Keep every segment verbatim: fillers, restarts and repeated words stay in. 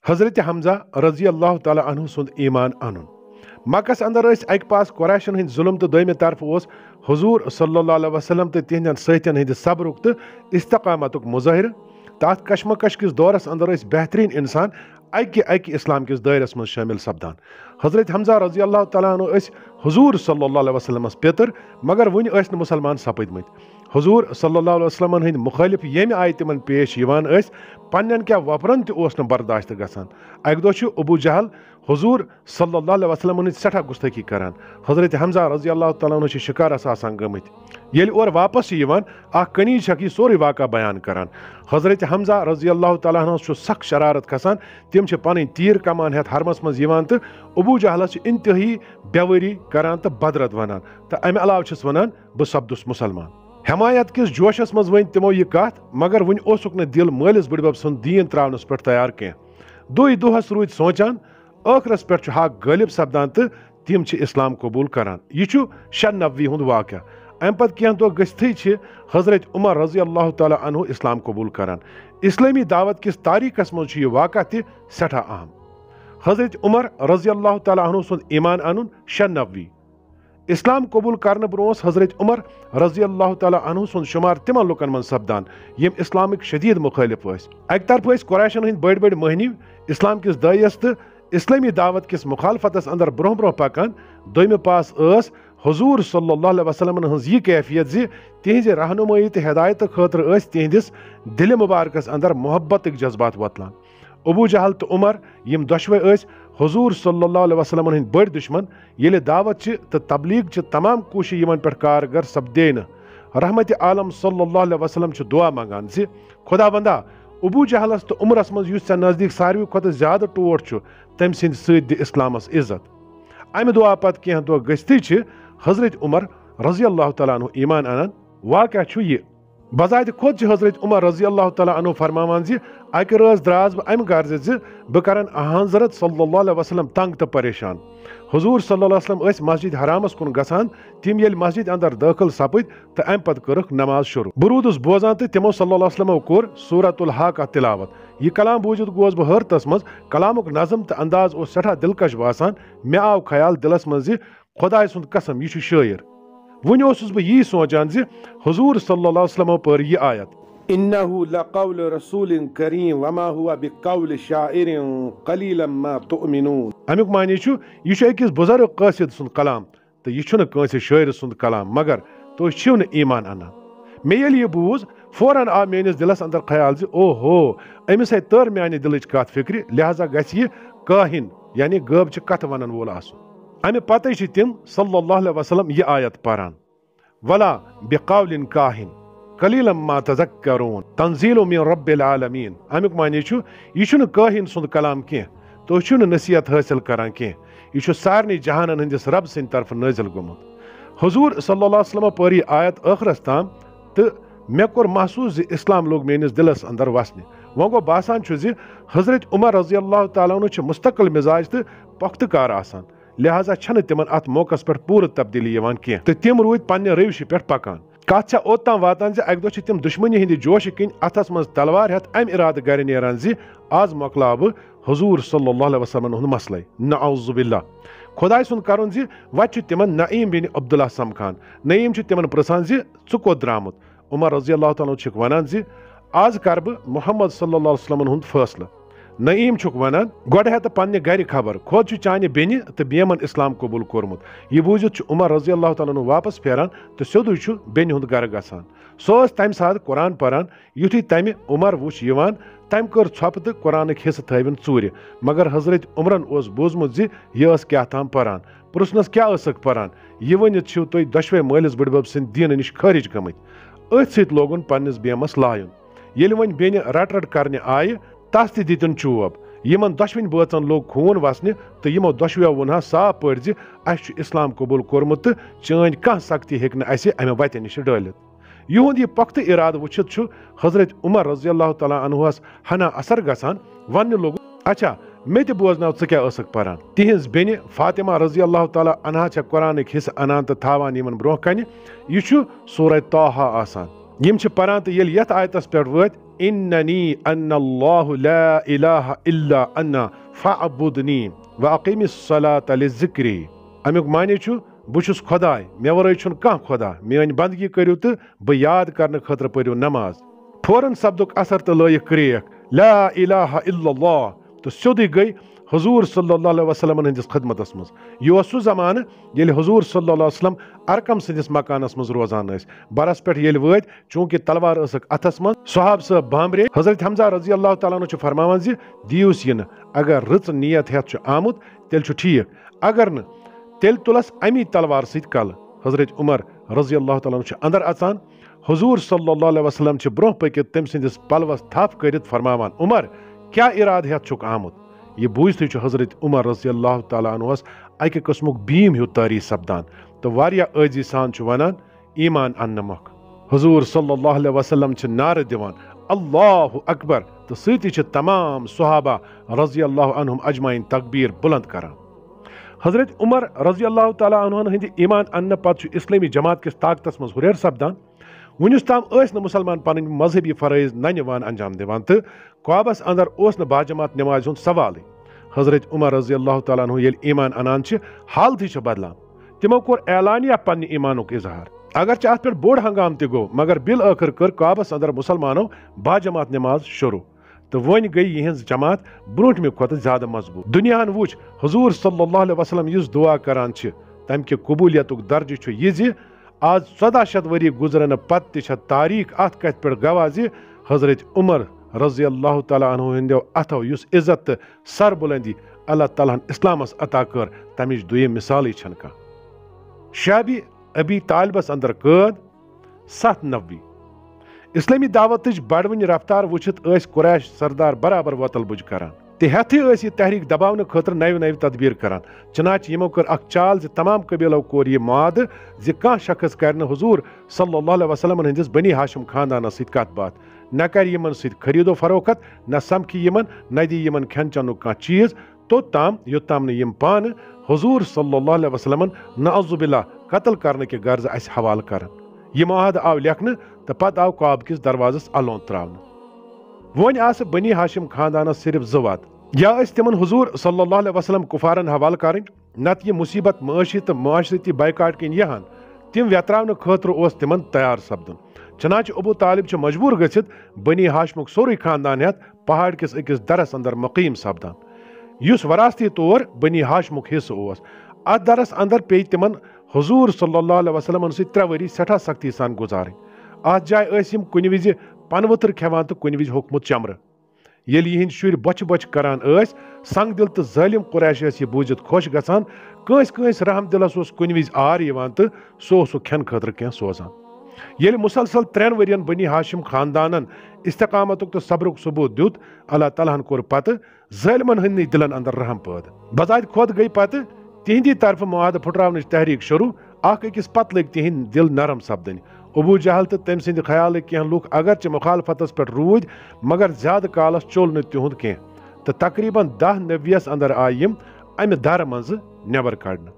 حضرت حمزہ رضی اللہ تعالیٰ عنہ سند ایمان انن مکس اندر اس اک پاس قریشن ہند ظلم تو دویمہ طرف اس حضور صلی اللہ علیہ وسلم تو تہندین ساتھین ہند صبرک تو استقامتک مظاہر تات کشمکش کس دورس اندر اس بہترین انسان اکہ اکہ اسلام کس دائرس من شامل سپدان حضرت حمزہ رضی اللہ تعالیٰ عنہ اس حضور صلی اللہ علیہ وسلم پیتر مگر ون اس مسلمان سپدمت حضور صلی اللہ علیہ وسلم ہند مخالف یم آئی تمن پیش یوان اس پنن کیا وفرن تہ برداشت گژھان اکہ دۄہ چھ ابو جہل حضور صلی اللہ علیہ وسلم ہند سٹھا گستاخی کران حضرت حمزہ رضی اللہ تعالیٰ عنہ شکارس آسان گمت یل اور واپس یوان اخ کنیز چھک یہ سوری واقعہ بیان کران حضرت حمزہ رضی اللہ تعالیٰ عنہ سخ شرارت کھسان تم پن تیر کمان ہتھ حرمس مز یوان تو ابو جہلس انتہائی بیوری کران تو بدرد ونان تو امہ علاوہ چھس ونان بہ سپدس مسلمان حمایت کس جوشس مز ون تمو یہ کت مگر ون اوسک نہ دل مالس بڑبب سن دین تراونس پہ تیار کی دۄہے دۄہس روٗدۍ سونچان ٲخرس پہ حق غٲلب سپدان تو تم اسلام قبول کران یہ شے نبوی ہند واقعہ ام پتہ کینٛہہ دۄہ گٔژھتھٕے حضرت عمر رضی اللہ تعالیٰ عنہ اسلام قبول کران اسلامی دعوت کس تاریخس مز یہ واقعہ تہ سٹھا اہم حضرت عمر رضی اللہ تعالیٰ عنہ سند ایمان انن شے نبوی اسلام قبول کرنے برونس حضرت عمر رضی اللہ تعالیٰ عنہ سن شمار تمن لکن من سپدان یم اسلامک شدید مخالف اس اک طرف اس قریشن ہند بڑ بڑ مہنیو اسلام کس دائیس تو اسلامی دعوت کس مخالفتس اندر برہ برہ پکان دویمہ پاس اس حضور صلی اللہ علیہ وسلم ہز یہ کیفیت زی تہذ رہنمائی تو ہدایت خاطر اس تہندس دل مبارکس اندر محبتک جذبات وتلان ابو جہل تو عمر یم دشوے اس حضور صلی اللہ علیہ وسلم ہند بڑ دشمن یل دعوت تو تبلیغ چھ تمام کوشش یمن پہ کارگر سپدے رحمت عالم صلی اللہ علیہ وسلم دعا منگان زی خدا بندہ ابو جہلس تو عمرس مز یس نزدیک ساروی کھت زیادہ ٹوٹ تم سند ست د اسلامس عزت امہ دعا پتہ کینٛہہ دۄہ گٔژھتھٕے حضرت عمر رضی اللہ تعالیٰ عنہ ایمان انان واقعہ چھ یہ بذات خود حضرت عمر رضی اللہ تعالیٰ عنہ فرماوان زی اکہ رٲژ دراز بہ امہ غرض زِ بہ کرن حضرت صلی اللہ علیہ وسلم تنگ تو پریشان حضور صلی اللہ علیہ وسلم اس مسجد حرامس کن گژھان تم یل مسجد اندر داخل سپد تو ام پتہ کرکھ نماز شروع بہ روٗدُس بوزان تو تمو صلی اللہ علیہ وسلمو کوٚر سورۃ الحاقہ تلاوت یہ کلام بوزت گوس بہ حیرتس مز کلامک نظم تو انداز اس سٹھا دلکش باسان مے آو خیال دلس مز زِ خدائے سند قسم یہ شاعر ون اوسس بہ یی سونچان زِ حضور صلی اللہ علیہ وسلمو پر یہ آیت انه لقول رسول کریم وما هو بقول شاعر قلیلا ما تؤمنون امیک معنی چھ یہ چھ اکس بزرگ قاصد سند کلام تو یہ چھنہ کٲنٛسہِ شاعر سند کلام مگر تُہۍ چھِو نہٕ ایمان انان مےٚ ییٚلہِ یہِ بوٗز فوراً آو میٲنس دلس اندر خیال زِ او ہو أمِس ہے تٔر میانہِ دلٕچ کتھ فکرِ لہذا گژھِ یہِ کاہن یعنی غٲبچہِ کتھ ونن وول آسُن امہ پتہ چھ تم صلی اللہ علیہ وسلم یہ آیت پران ولا بقول کاہن قلیلا ما تذکرون تنزیل من رب العالمین امیک معنی چھ یہ چھنہ کاہن سند کلام کینٛہہ تُہۍ چھِو نہٕ نصیحت حٲصل کران کینٛہہ یہ چھ سارنٕے جہانن ہندس رب سٕنٛدِ طرفہٕ نٲزل گوٚمُت حضور صلی اللہ علیہ وسلم پٔر یہِ آیت ٲخرس تام تہٕ مےٚ کوٚر محسوس زِ اسلام لوگ میٲنس دلس اندر وسنہِ وۄنۍ گوٚو باسان چھُ زِ حضرت عمر رضی اللہ تعالیٰ عنہ چھُ مستقل مزاج تہٕ پۄختہٕ کار آسان لہذا چھنہ تمن ات موقعس پہ پورٕ تبدیلی یوان کینٛہہ تہٕ تم روٗدۍ پننہِ روشہِ پٮ۪ٹھ پکان کتھ چھےٚ اوٚتام واتان زِ اکہِ دۄہ چھِ تم دشمنی ہٕنٛدِ جوشہٕ کِنۍ اتھس منٛز تلوار ہٮ۪تھ امہِ ارادٕ گرِ نیران زِ آز مۄکلاو بہٕ حضور صلی اللہ علیہ وسلم ہُنٛد مسلے نعوذ باللہ خداے سُنٛد کرُن زِ وتہِ چھُ تمن نعیم بن عبداللہ سمکھان نعیم چھُ تمن پرژھان زِ ژٕ کوٚت درامُت عمر رضی اللہ تعالیٰ چھُکھ ونان زِ آز کرٕ بہٕ محمد صلی اللہ علیہ وسلم ہُنٛد فٲصلہٕ نعیم چھُکھ ونان گۄڈٕ ہٮ۪تہٕ پننہِ گرِ خبر خۄد چھُ چانہِ بیٚنہِ تہٕ بیمن اسلام قبول کوٚرمُت یہِ بوٗزِتھ چھُ عمر رضی اللہ تعالیٰ عنہ واپس پھیران تہٕ سیوٚدُے چھُ بیٚنہِ ہُنٛد گرٕ گژھان سۄ ٲس تمہِ ساتہٕ قرآن پران یُتھُے تمہِ عمر وٕچھ یِوان تمہِ کٔر ژھۄپہٕ تہٕ قرآنٕکۍ حصہٕ تھٲوِن ژوٗرِ مگر حضرت عمرن اوس بوٗزمُت زِ یہِ ٲس کیٛاہ تام پران پرژھنس کیٛاہ ٲسٕکھ پران یہِ ؤنِتھ چھِو تُہۍ دۄشوے مٲلِس بٕڈبب سٕنٛدِ دیٖنہٕ نِش خٲرج گٔمٕتۍ أتھۍ سۭتۍ لوگُن پننِس بیمس لایُن ییٚلہِ وۄنۍ بیٚنہِ رٹ رٹ کرنہِ آیہِ تس تہِ دِتِن چوب یمن دۄشوٕنی بٲژن لوگ خوٗن وسنہِ تہٕ یمو دۄشوٕیو ووٚنہا صاف پٲٹھۍ زِ اسہِ چھُ اسلام قبول کوٚرمُت تہٕ چٲنۍ کانٛہہ سختی ہیٚکہِ نہٕ اسہِ امہِ وتہِ نِش ڈٲلِتھ یہنٛد یہِ پۄختہٕ ارادٕ وٕچھِتھ چھُ حضرت عمر رضی اللہ تعالیٰ عنہس ہنا اثر گژھان وننہِ لوگ اچھا مےٚ تہِ بوزناو ژٕ کیٛاہ ٲسٕکھ پران تِہنٛز بیٚنہِ فاطمہ رضی اللہ تعالیٰ عنہا چھےٚ قرآنٕکۍ حصہٕ انان تہٕ تھاوان یمن برونٛہہ کنہِ یہِ چھُ سورہ طٰہا آسان یم چھِ پران تہٕ ییٚلہِ یتھ آیتس پٮ۪ٹھ وٲتۍ اننی ان اللہ لا الہ الا انا فاعبدنی واقیم الصلاۃ لذکری. امیک معنی چھُ بہٕ چھُس خۄداے مےٚ ورٲے چھُنہٕ کانٛہہ خۄدا میٲنۍ بندگی کٔرِو تہٕ بہٕ یاد کرنہٕ خٲطرٕ پٔرِو نماز. فوراً سپدُک اثر تہٕ لٲیِکھ کرٛیکھ لا الہ الا اللہ تہٕ سیوٚدُے گٔے حضور صلی اللہ علیہ وسلم ہندس خدمتس منٛز. یہِ اوس سُہ زمانہٕ ییٚلہِ حضور صلی اللہ علیہ وسلم ارکم سٕنٛدِس مکانس منٛز روزان ٲسۍ. برس پٮ۪ٹھ ییٚلہِ وٲتۍ چوٗنٛکہِ تلوار ٲسٕکھ اتھس منٛز صحاب صٲب بامبرے. حضرت حمزہ رضی اللہ تعالیٰ عنہ چھُ فرماوان زِ دِیوٗس یِنہٕ اگر رٕژ نیت ہٮ۪تھ چھُ آمُت تیٚلہِ چھُ ٹھیٖک اگر نہٕ تیٚلہِ تُلس امی تلوار سۭتۍ کلہٕ. حضرت عمر رضی اللہ تعالیٰ عنہ چھُ اندر اژان. حضور صلی اللہ علیہ وسلم چھِ برونٛہہ پٔکِتھ تٔمۍ سٕنٛدِس پلوس تھپھ کٔرِتھ فرماوان عمر کیٛاہ اِرادٕ ہٮ۪تھ چھُکھ آمُت. یہ بوٗزتھٕے چھُ حضرت عمر رضی اللہ تعالیٰ عنہس اکہِ قٕسمُک بیٖم ہیوٗ تٲری سپدان تہٕ واریاہ عٲجزی سان چھُ ونان ایمان اننہٕ مۄکھ. حضور صلی اللہ علیہ وسلم چھِ نعرٕ دِوان اللہ اکبر تہٕ سۭتی چھِ تمام صحابہ رضی اللہ عنہم اجمعین تکبیٖر بُلند کران. حضرت عمر رضی اللہ تعالیٰ عنہن ہٕنٛدِ ایمان اننہٕ پتہٕ چھُ اسلٲمی جماعت کِس طاقتس منٛز ہُریر سپدان. وُنیُس تام ٲسۍ نہٕ مُسلمان پنٕنۍ مذہبی فرٲیض ننہِ وان انجام دِوان تہٕ قوابس اندر اوس نہٕ باجماعت نمازِ ہُنٛد سوالٕے. حضرت عمر رضی اللہ تعالیٰ عنہ ییٚلہِ ایمان انان چھِ حالتھٕے چھِ بدلان. تِمو کوٚر اعلانیہ پننہِ ایمانُک اظہار. اگرچہِ اتھ پٮ۪ٹھ بوٚڑ ہنگام تہِ گوٚو مگر بالٲخٕر کٔر قوابس اندر مُسلمانو باجماعت نماز شروع تہٕ وۄنۍ گٔیہِ یِہنٛز جماعت برونٛٹھمہِ کھۄتہٕ زیادٕ مضبوٗط. دُنیاہن وُچھ حضور صلی اللہ علیہ وسلم یُس دعا کران چھِ تمہِ کہِ قبوٗلیتُک درجہٕ چھُ یہِ زِ آز ژۄدہ شیٚتھ ؤری گُزرنہٕ پتہٕ تہِ چھےٚ تاریٖخ اتھ کتھِ پٮ۪ٹھ گواہ زِ حضرت عمر رضی اللہ تعالیٰ عنہ ہٕنٛدیو اتھو یُس عزت تہٕ سربلندی اللہ تعالیٰ ہن اسلامس عطا کٔر تمِچ دوٚیِم مثالٕے چھنہٕ کانٛہہ. شابی ابی طالبس اندر قٲد ستھ نبی. اسلٲمی دعوتٕچ بڑوٕنۍ رفتار وٕچھِتھ ٲسۍ قریش سردار برابر وۄتل بُج کران تہٕ ہٮ۪تھٕے ٲسۍ یہِ تحریٖک دباونہٕ خٲطرٕ نوِ نوِ تدبیٖر کران. چنانچہ یِمو کٔر اکھ چال زِ تمام قبیلو کوٚر یہِ معادٕ زِ کانٛہہ شخص کرِ نہٕ حضور صلی اللہ علیہ وسلم ہٕنٛدِس بنی ہاشم خاندانس سۭتۍ کتھ باتھ نہ کرِ یِمن سۭتۍ خریٖد و فروخت نہ سمکھِ یِمن نہ دِ یِمن کھٮ۪ن چٮ۪نُک کانٛہہ چیٖز توٚتام یوٚتام نہٕ یِم پانہٕ حضور صلی اللہ علیہ وسلمن نعوذ باللہ قتل کرنہٕ کہِ غرضہٕ اسہِ حوالہٕ کرن. یہِ معاہدٕ آو لیکھنہٕ تہٕ پتہٕ آو قاب کِس دروازس الون تراونہٕ. وۄنۍ آسہٕ بنی ہاشم خاندانس صرف زٕ وَتہٕ یا ٲسۍ تِمن حضور صلی اللہ علیہ وسلم کُفارن حوالہٕ کرٕنۍ نتہٕ یہِ مُصیبت معٲشی تہٕ معاشرتی بایکاٹ کِنۍ یِہن تِم ویتراونہٕ خٲطرٕ اوس تِمن تیار سپدُن. چنانچہ ابو طالب چھُ مجبوٗر گٔژھِتھ بنی ہاشمُک سورُے خاندان ہٮ۪تھ پہاڑ کِس أکِس درس اندر مقیٖم سپدان یُس وراثتی طور بنی ہاشمُک حصہٕ اوس. اتھ درس اندر پیٚیہِ تِمن حضور صلی اللہ علیہ وسلمن سۭتۍ ترٛےٚ ؤری سٮ۪ٹھاہ سختی سان گُزارٕنۍ. اتھ جایہِ ٲسۍ یِم کُنہِ وِزِ پنہٕ ؤتھٕر کھٮ۪وان تہٕ کُنہِ وِزِ ہوٚکھمُت چمرٕ. ییٚلہِ یِہنٛدۍ شُرۍ بۄچھِ بۄچھِ کران ٲسۍ سنگ دل تہٕ ظٲلِم قریش ٲسۍ یہِ بوٗزِتھ خۄش گژھان. کٲنٛسہِ کٲنٛسہِ رحم دلس اوس کُنہِ وِزِ آر یِوان تہٕ سُہ اوسُکھ کھٮ۪نہٕ خٲطرٕ کینٛہہ سوزان. ییٚلہِ مُسلسل ترٛٮ۪ن ؤرین بنی ہاشم خاندانن استقامتُک تہٕ صبرُک ثبوٗت دیُت اللہ تعالیٰ ہن کوٚر پتہٕ ظٲلمن ہٕنٛدنٕے دلن اندر رحم پٲدٕ. بذاتہِ خۄد گٔیہِ پتہٕ تِہنٛدی طرفہٕ معاہدٕ پھُٹراونٕچ تحریٖک شروٗع. اکھ أکِس پتہٕ لٔگۍ تِہنٛدۍ دل نرم سپدٕنۍ. ابوٗ جہل تہٕ تٔمۍ سٕنٛدِ خیالٕکۍ کینٛہہ لُکھ اگرچہِ مُخالفتس پٮ۪ٹھ روٗدۍ مگر زیادٕ کالس چوٚل نہٕ تِہُنٛد کینٛہہ تہٕ تقریٖبن دہ نبیس اندر آیہِ یِم امہِ دارٕ منٛزٕ نٮ۪بر کڑنہٕ.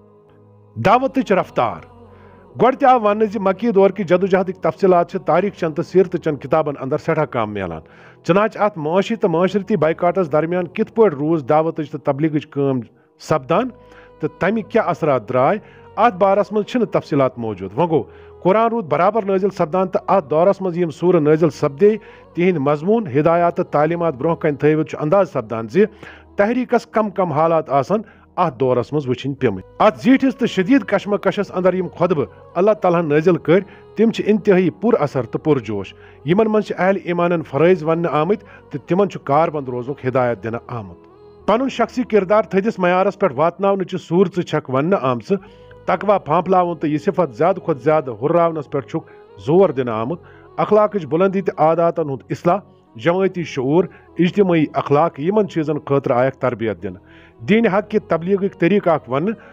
دعوتٕچ رفتار. گۄڈٕ تہِ آو وننہٕ زِ مکی دور کہِ جدوجہدٕکۍ تفصیلات چھِ تاریٖخ چن تہٕ سیرتہٕ چن کِتابن اندر سٮ۪ٹھاہ کم میلان. چنانچہ اتھ معاشی تہٕ معاشرتی بایکاٹس درمیان کِتھ پٲٹھۍ روٗز دعوتٕچ تہٕ تبلیغٕچ کٲم سپدان تہٕ تمِکۍ کیٛاہ اثرات درٛاے اتھ بارس منٛز چھِنہٕ تفصیلات موجوٗد. وۄنۍ گوٚو قرآن روٗد برابر نٲزِل سپدان تہٕ اتھ دورس منٛز یِم سوٗرٕ نٲزِل سپدے تِہنٛدۍ مضموٗن ہدایات تہٕ تعلیمات برونٛہہ کنہِ تھٲوِتھ چھُ انداز سپدان زِ تحریٖکس کم کم حالات آسن اتھ دورس منٛز وٕچھِنۍ پیٚمٕتۍ. اتھ زیٖٹھِس تہٕ شدیٖد کشمکشس اندر یِم خۄطبہٕ اللہ تعالیٰ ہن نٲزِل کٔرۍ تِم چھِ انتہٲیی پُر اثر تہٕ پُرجوش. یِمن منٛز چھِ اہلِ ایمانن فرٲیض وننہٕ آمٕتۍ تہٕ تِمن چھُ کاربند روزنُک ہدایت دِنہٕ آمُت. پنُن شخصی کِردار تھٔدِس معیارس پٮ۪ٹھ واتناونٕچہِ صوٗرژٕ چھکھ وننہٕ آمژٕ. تقوا پھانپلاوُن تہٕ یہِ صفت زیادٕ کھۄتہٕ زیادٕ ہُرراونس پٮ۪ٹھ چھُکھ زور دِنہٕ آمُت. اخلاقٕچ بُلندی تہٕ عاداتن ہُنٛد اصلاح جمٲعتی شعوٗر اجتمٲعی اخلاق یِمن چیٖزن خٲطرٕ آیکھ تربیت دِنہٕ. دیٖنِ حق کہِ تبلیغٕکۍ طٔریٖقہٕ اکھ وننہٕ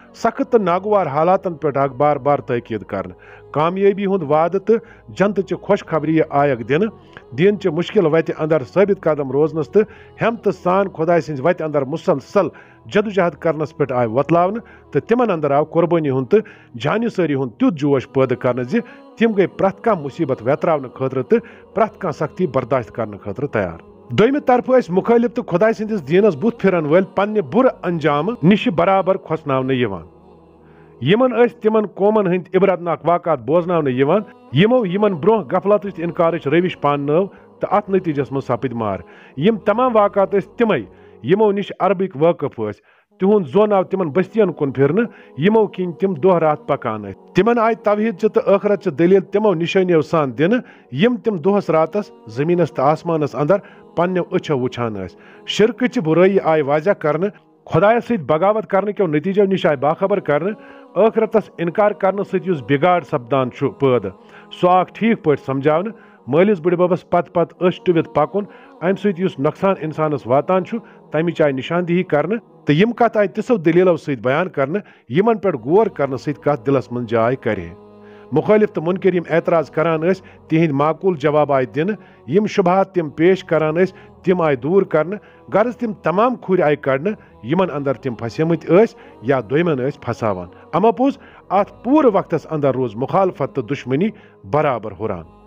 سخت تو ناگوار حالاتن پہ بار بار تاکید کرنے کامیابی ہند وعدہ تو جنت چہ خوشخبری آیک دن دین چہ مشکل وتہ اندر ثابت قدم روزنس تو ہمت سان خدا سز وتہ اندر مسلسل جدوجہد کرنس پہ آئے وتلاون تو تمن اندر آو قربانی ہند تو جانی ساری ہند تیت جوش پیدا کرنے زِ تم گئی پرت کھانا مصیبت ویتراؤن خاطر تو پرت کھانا سختی برداشت کرنے خاطر تیار دویمہ طرف اس مخالف تو خدا سندس دینس بت پھرن ول پنہ بر انجام نش برابر کھوسناونہ یوان یمن اس تمن قومن ہند عبرتناک واقعات بوزناونہ یوان یمو یمن برو غفلت تہ انکارچ روش پان نو تو ات نتیجس من سپد مار یم تمام واقعات اس تمے یمو نش عربک واقف اس تہند زون آو تمن بستین کن پھرن یمو کن تم دہ رات پکان تمن آئی توحید تو ٲخرت چہ دلیل تمو نشانیو سان دن یم تم دہس راتس زمینس تو آسمانس اندر پنو اچھو وچھان شرکچ برائی آئی واضح کرنے خدایس ست بغاوت کرنے کیو نتیجو نش آئی باخبر کرنے ٲخرتس انکار کرنے ست یس بگاڑ سپدان پید سو آ ٹھیک پہ سمجھاؤن مالس بڑ ببس پت پت اش ٹوت پکن ام ست یس نقصان انسانس واتان تمچ آئی نشاندہی کرنے تو یم کت آئی تسو دلیلو ست بیان کرنے یمن پہ غور کرنے ست کت دلس من جائے کرے مخالف تو منکر یم اعتراض کران اس تہند معقول جواب آئی دن یم شبہات تم پیش کران اس تم آئی دور کرنے غرض تم تمام کھر آئی کڑنے یمن اندر تم پھسیمت اس یا دویمن اس پھساوان اما پوز ات پور وقتس اندر روز مخالفت تو دشمنی برابر ہوران